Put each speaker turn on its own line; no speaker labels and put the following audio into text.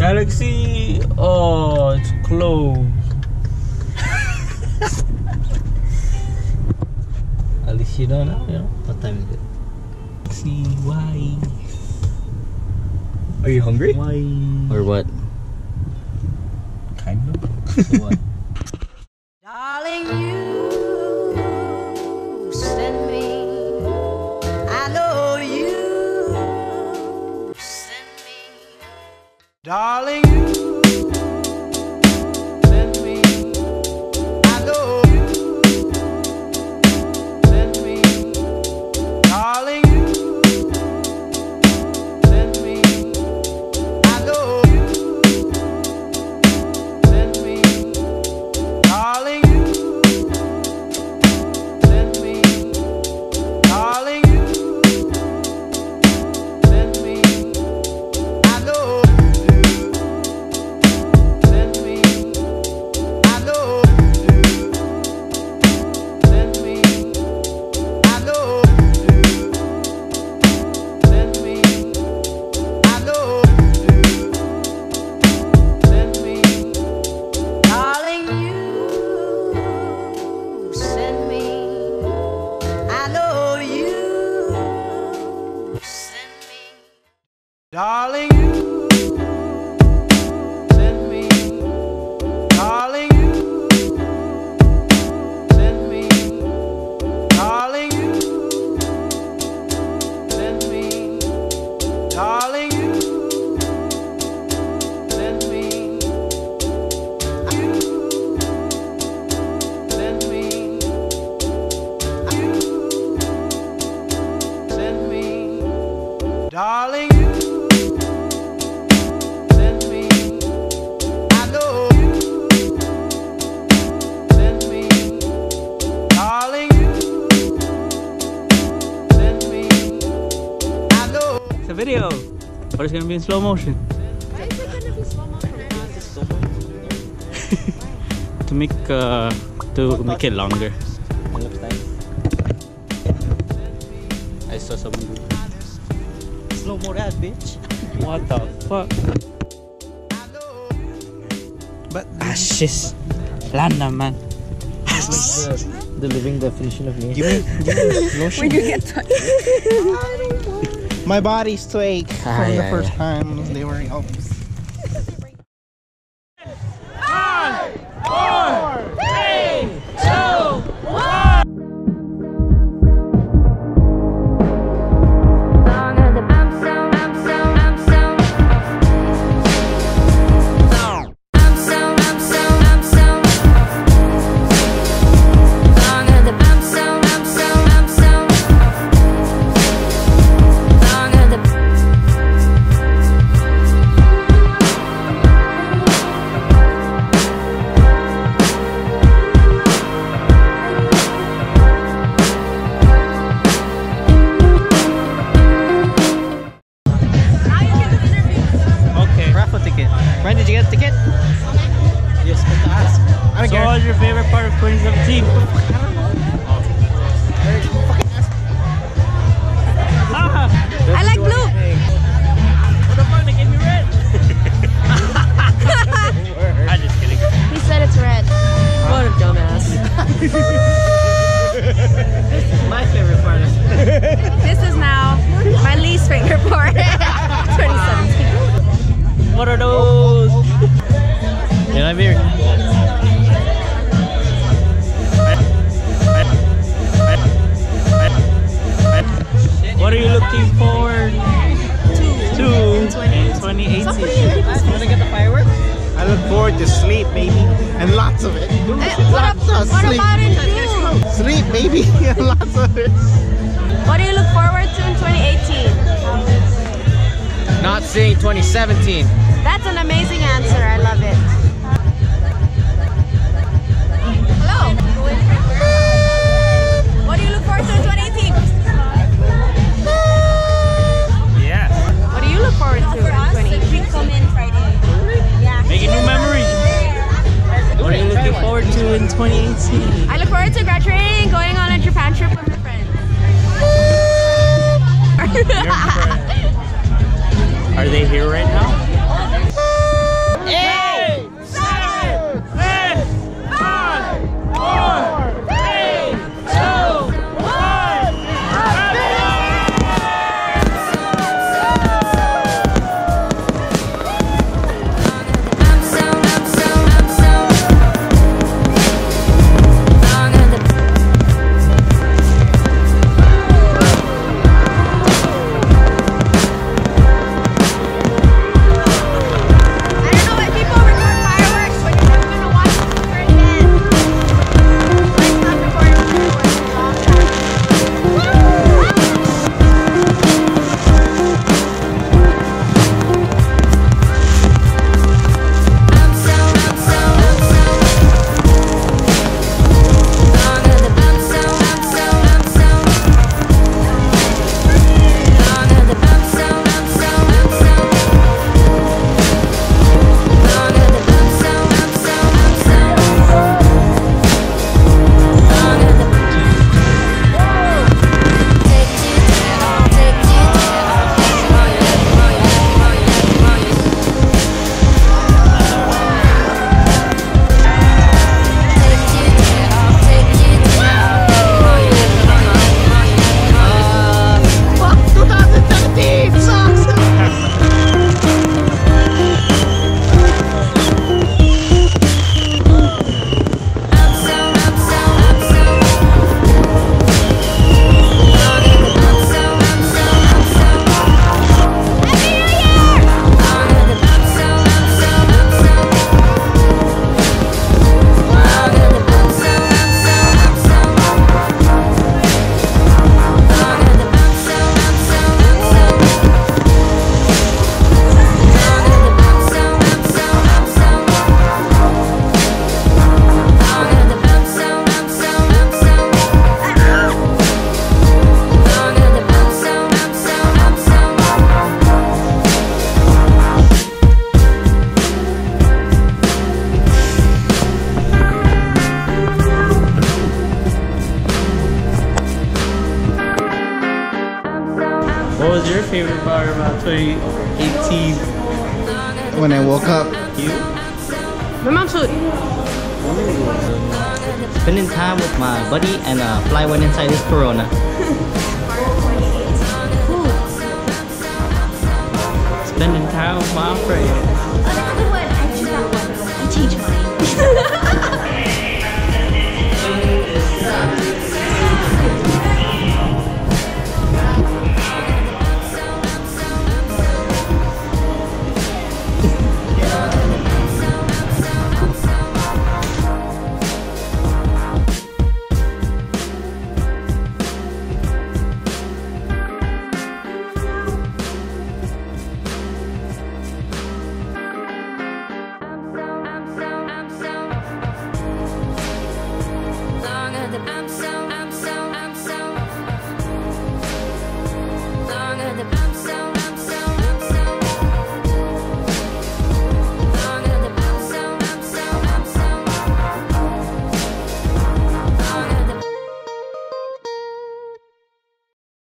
Galaxy. Oh, it's closed. At least you know now, you know what time is it. See why?
Are you hungry?
Why? Or what?
Kind of.
So what?
Darling, you send me. I know you send me. Darling, you send me. I know you send me. Darling, you send me. I know you send me. Darling, you send me. Darling, you send me. I know you do. Send me. I know you do. Send me. I know you do. Send me. I know you do. Send me. Darling, you send me. I know you send me. Darling, you send me. Darling, you send me. Darling, you send me. Darling, you send me. Send me. Send me. Darling, you send me. I know you send me. Darling, you send me. I know.
It's a video, but it's gonna be in slow motion.
Why is it gonna be slow motion?
To make it longer. I saw someone do
Slow mo that, bitch.
what the fuck?
But
Ashes. Lana man.
the living definition of me.
When you get touched.
My body's to ache from the first time they were out.
5, 4, 3, 2, 1.
When did you get the ticket? Yes, but to ask. I don't
So
care.
what was your favorite part of 2017?
I like blue.
What the fuck? They gave me red. I'm just kidding.
He said it's red. What a dumbass.
This is my favorite part.
This is now my least favorite part. 2017.
What are those? You like beer? What are you looking forward to in 2018?
Want to get the fireworks? I look forward to sleep, baby, and lots of it.
What about in June?
Sleep, baby, and lots of it.
What do you look forward to in 2018?
Not seeing 2017.
That's an amazing answer. I love it. Hello. What do you look forward to in 2018?
Yeah.
What do you look forward to in 2018? Come in Friday. Yeah.
Making new memories. What are you looking forward to in 2018?
I look forward to graduating and going on a Japan trip with my friends.
Your friends. Are they here right now?
8, 7, 6, 5, 4, 3, 2, 1.
What was your favorite part about 2018?
When I woke up.
You?
My mom food.
Spending time with my buddy and fly went inside his Corona. Spending time with my friend.
I choose that one. I changed mine.